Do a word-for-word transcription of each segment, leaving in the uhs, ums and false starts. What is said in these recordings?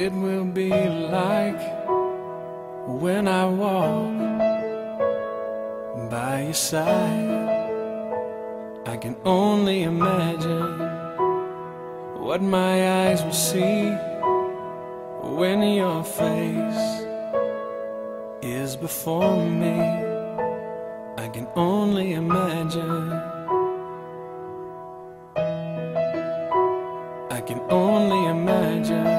it will be like when I walk by your side. I can only imagine what my eyes will see when your face is before me. I can only imagine. I can only imagine.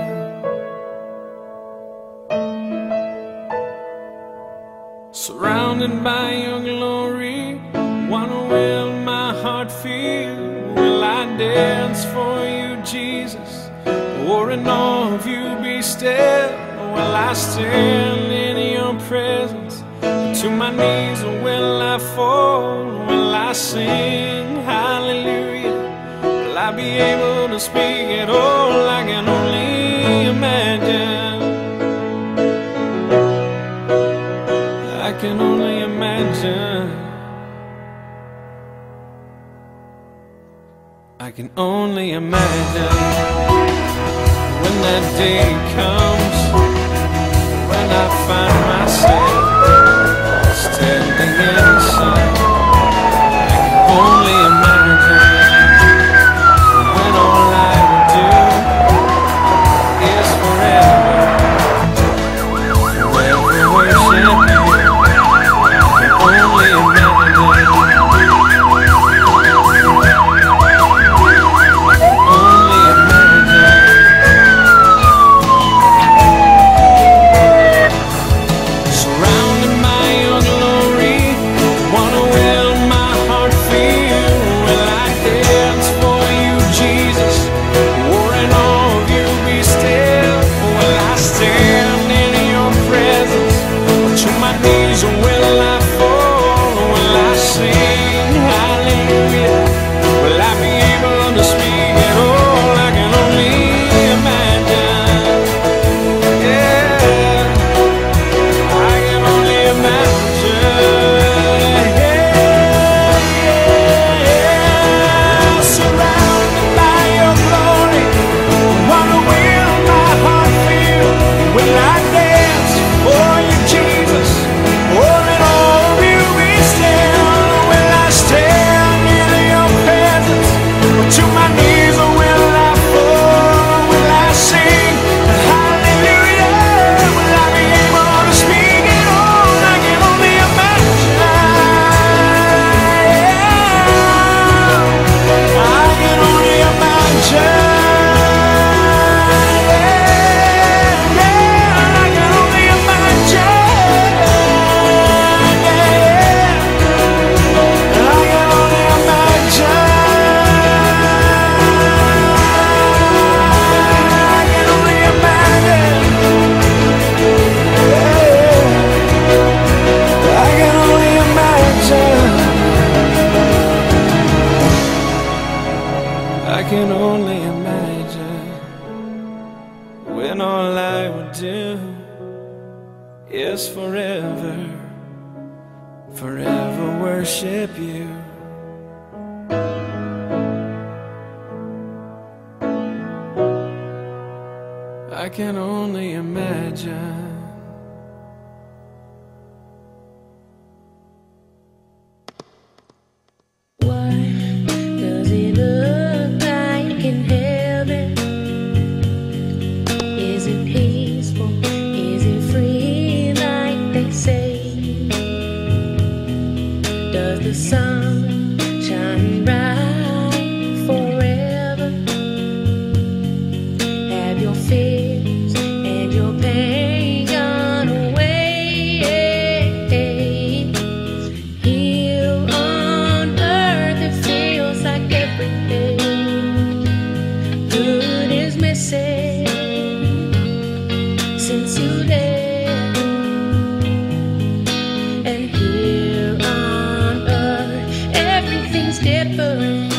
Surrounded by your glory, wonder will my heart feel? Will I dance for you, Jesus? Or in awe of you be still? Will I stand in your presence? To my knees or will I fall? Will I sing hallelujah? Will I be able to speak at all? I can only imagine. I can only imagine. I can only imagine when that day comes, when I find myself standing in the sun. I can only imagine when all I will do is forever, forever worship you. I can only imagine. I can only imagine when all I would do is forever, forever worship you. I can only imagine. The sun shine bright forever. Have your fears and your pain gone away. Here on earth it feels like everything good is missing since you left. And here on different.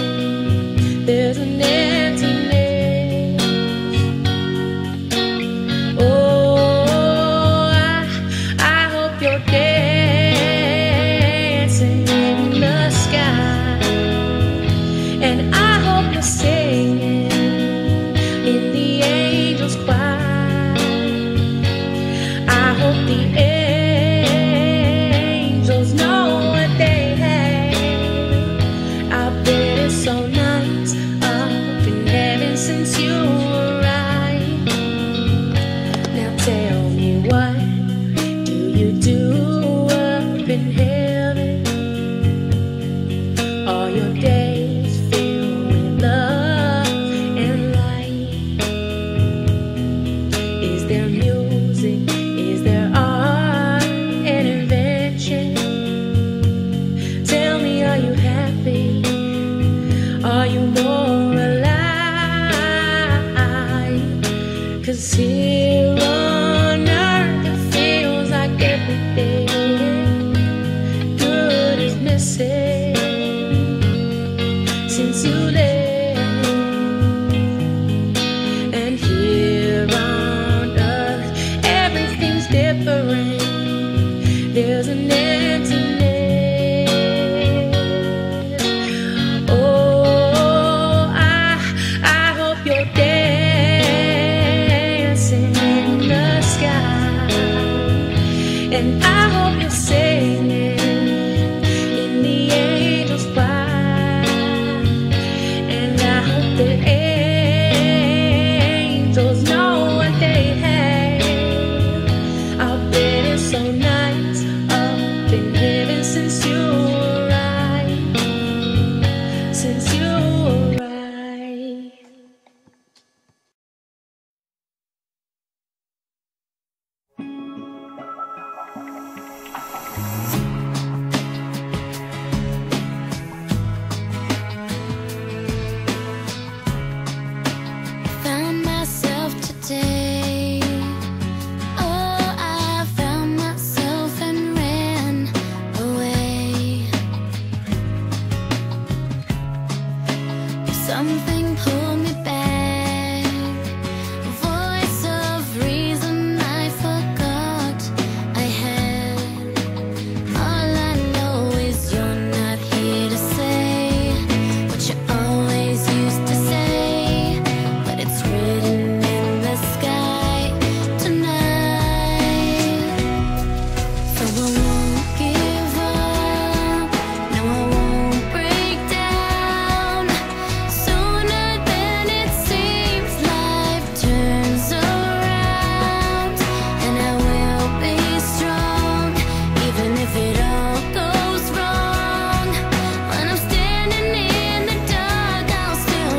Something pulled me back, voice of reason I forgot I had. All I know is you're not here to say what you always used to say, but it's written in the sky tonight. So I won't give up, no I won't break down. Sooner than it seems, life turns around, and I will be strong, even if it all goes wrong. When I'm standing in the dark, I'll still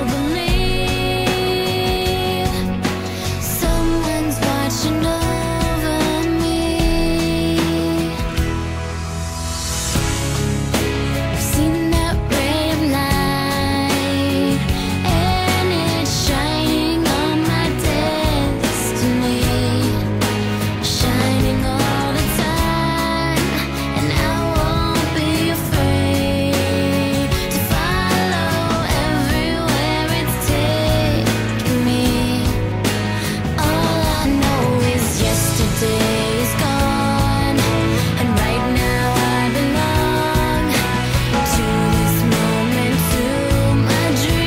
believe someone's watching over me. I've seen that ray of light, and it's shining on my destiny, shining all the time, and I won't be afraid to follow everywhere it's taking me. All I know is yesterday is gone, and right now I belong to this moment, to my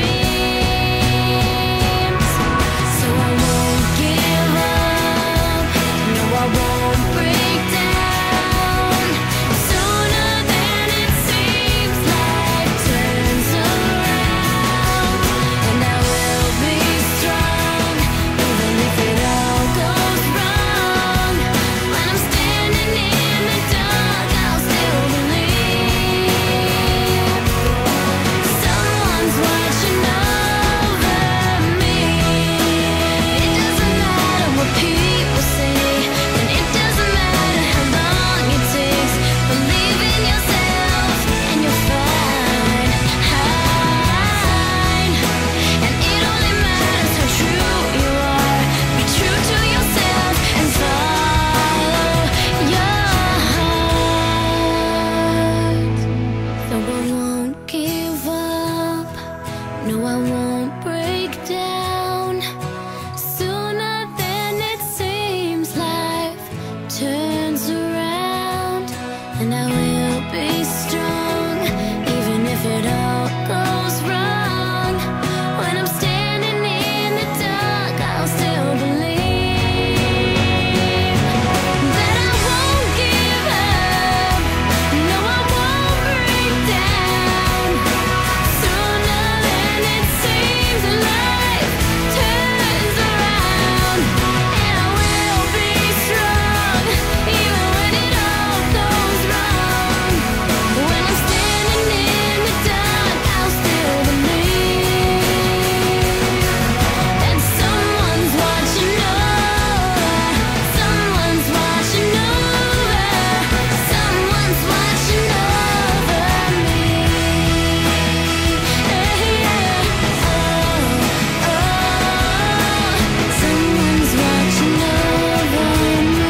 dreams. So I won't give up, no I won't break down. Sooner than it seems, life turns around, and I will be strong, even if it all goes wrong. When I'm standing in the dark, I'll still believe someone's watching over me. It doesn't matter what people say, and it doesn't matter how long it takes. Believe in yourself and you'll find, and it only matters how true you are. Be true to yourself and follow your heart. So I won't give up, no I won't break down. Sooner than it seems, life turns around, and I will be strong, even if it all goes wrong. When I'm standing in the dark, I'll still believe that I won't give up, no I won't break down. Sooner than it seems, life turns around, and I will be strong, even when it all goes wrong. When I'm standing in the dark, I'll still believe that someone's watching over, someone's watching over, someone's watching over me. Yeah, oh, oh, someone's watching over me.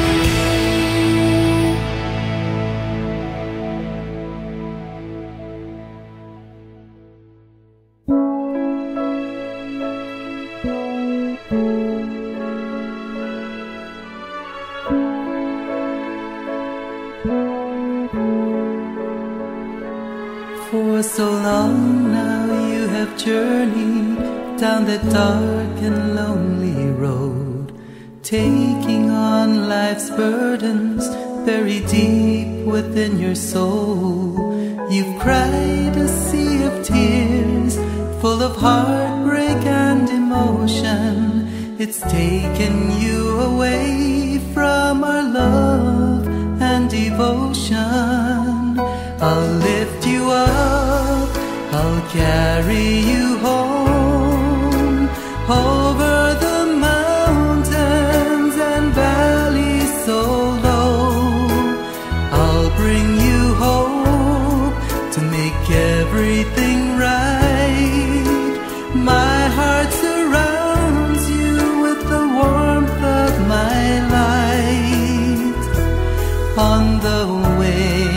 For so long now you have journeyed down that dark and lonely road, taking on life's burdens buried deep within your soul. You've cried a sea of tears, full of heartbreak and emotion. It's taken you away from our love and devotion. I'll lift you up, I'll carry you home, over the mountains and valleys so low. I'll bring you hope to make everything right. My heart surrounds you with the warmth of my light. On the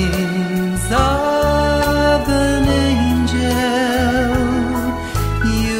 wings of an angel, you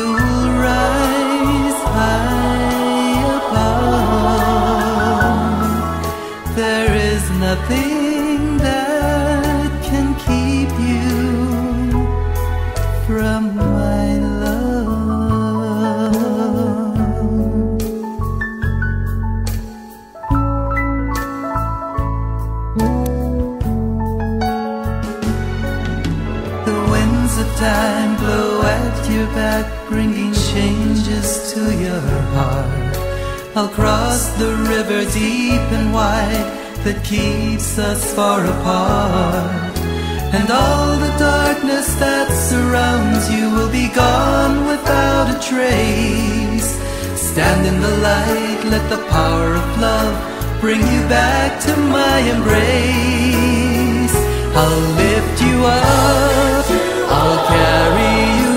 winds of time blow at your back, bringing changes to your heart. I'll cross the river deep and wide that keeps us far apart, and all the darkness that surrounds you will be gone without a trace. Stand in the light, let the power of love bring you back to my embrace. I'll lift you up, I'll carry you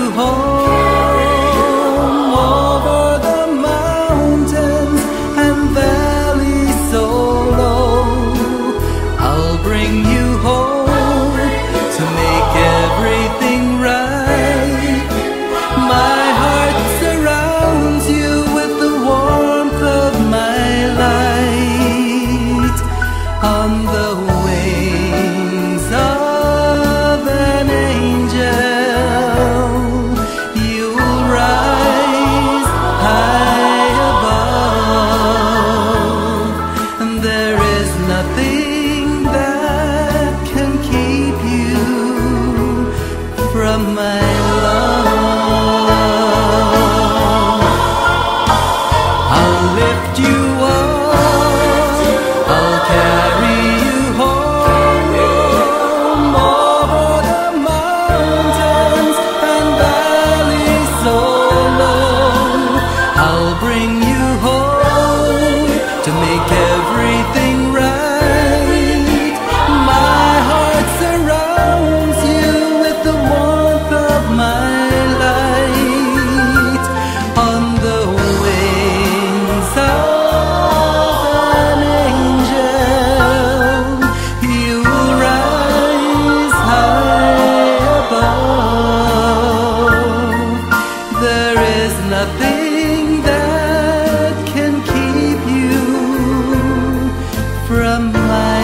home over the mountains and valleys so low. I'll bring you home to make everything right. My heart surrounds you with the warmth of my light. On the wings of an angel, you'll rise high above, and there is nothing that can keep you from my love. I'll lift you up, I'll carry you home over the mountains and valleys so low. I'll bring you home to make everything right. My heart surrounds you with the warmth of my light. On the wings of an angel, you'll rise high above. There is nothing that can keep you from my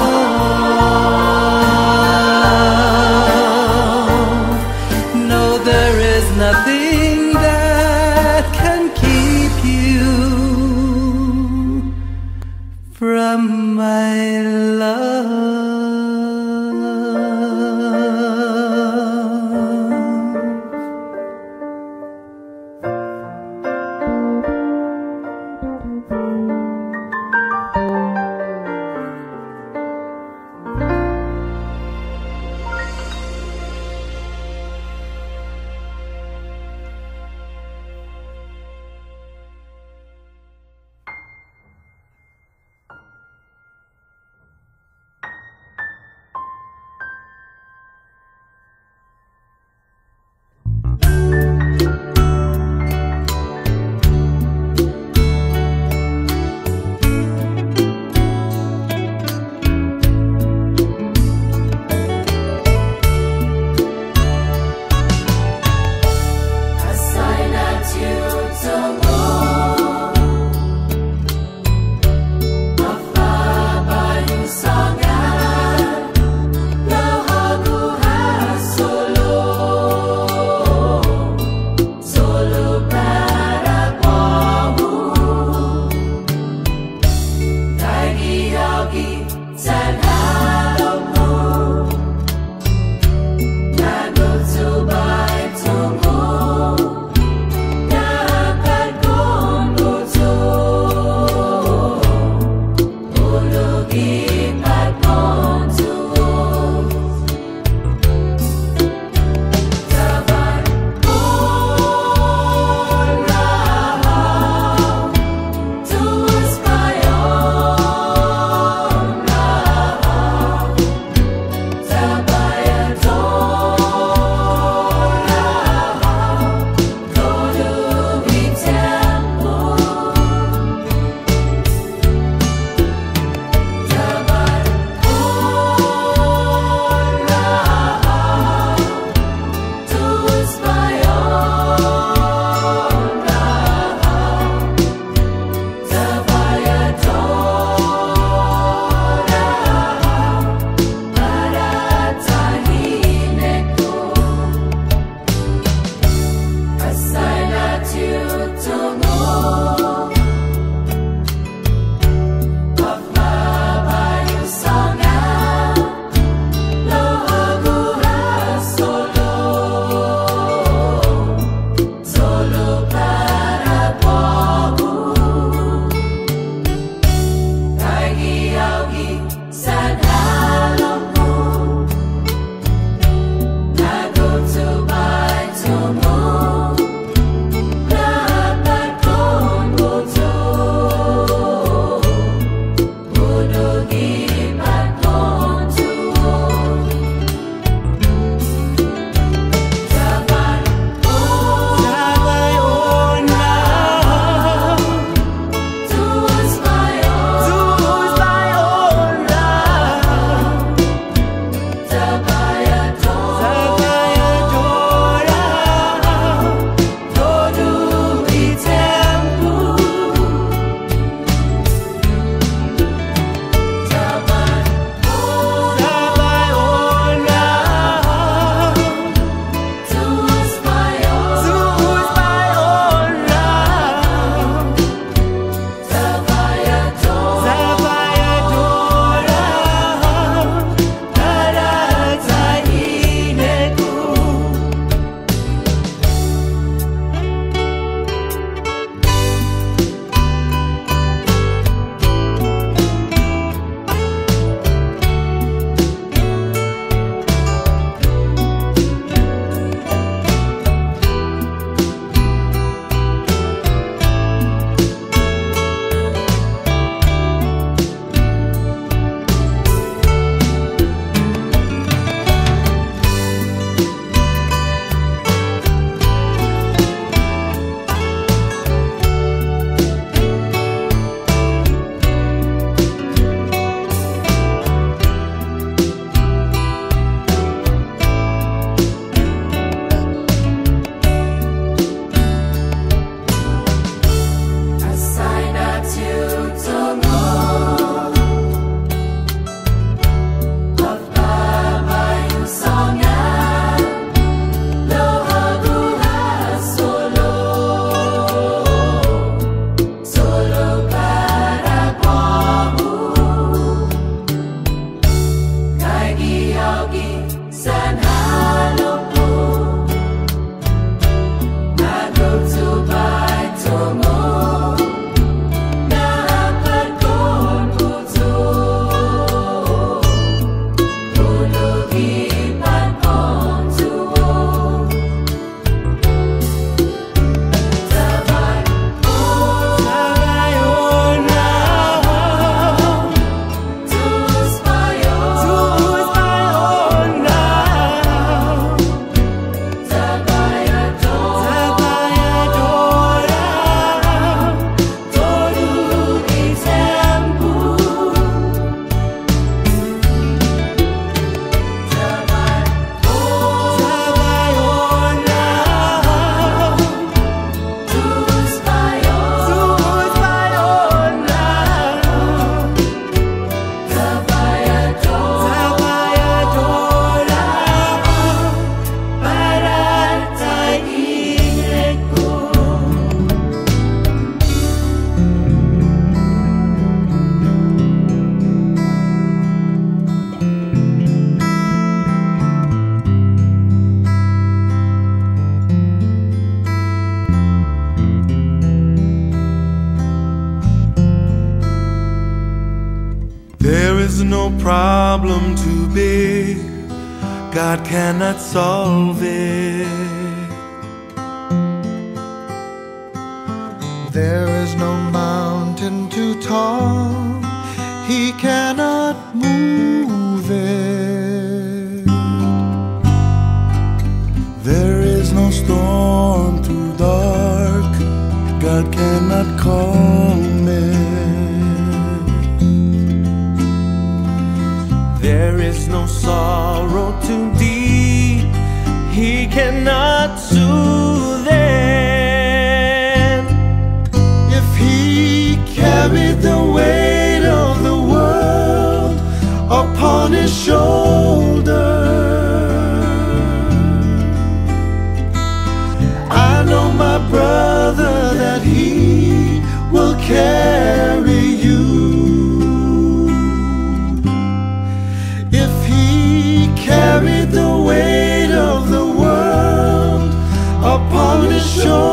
love. No, there is nothing that can keep you from my love. no problem too big God cannot solve it. There is no mountain too tall He cannot move it. There is no storm too dark God cannot calm it. There is no sorrow too deep He cannot soothe it. If He carried the weight of the world upon His shoulder, I know my brother that He will carry you. If He carried the weight of the world upon His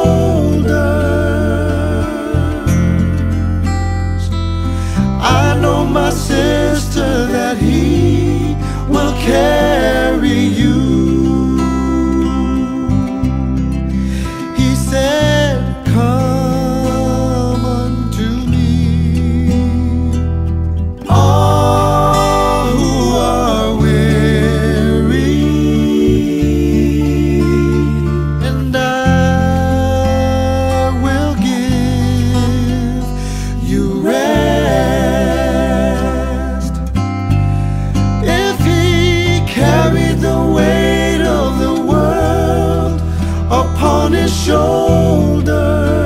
shoulders, I know my sister that He will carry you. He said, come unto me, all who are weary, and I will give you rest. If He carried the weight of the world upon His shoulder,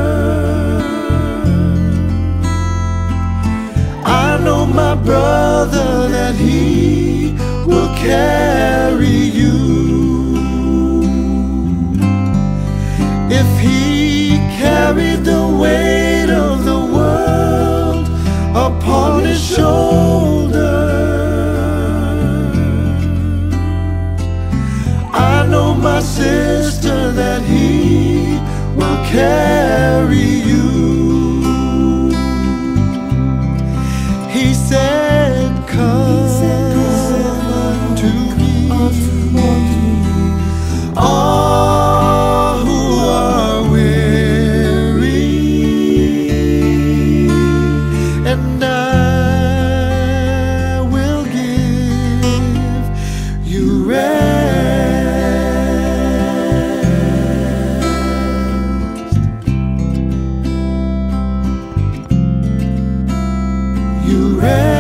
I know my brother that He will carry you. If He carried the weight of the world upon His shoulder, I know my sister that He will carry you. He said, come unto me, all who are weary, and I will give you rest. You rest.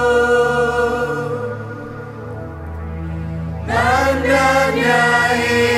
Nandanya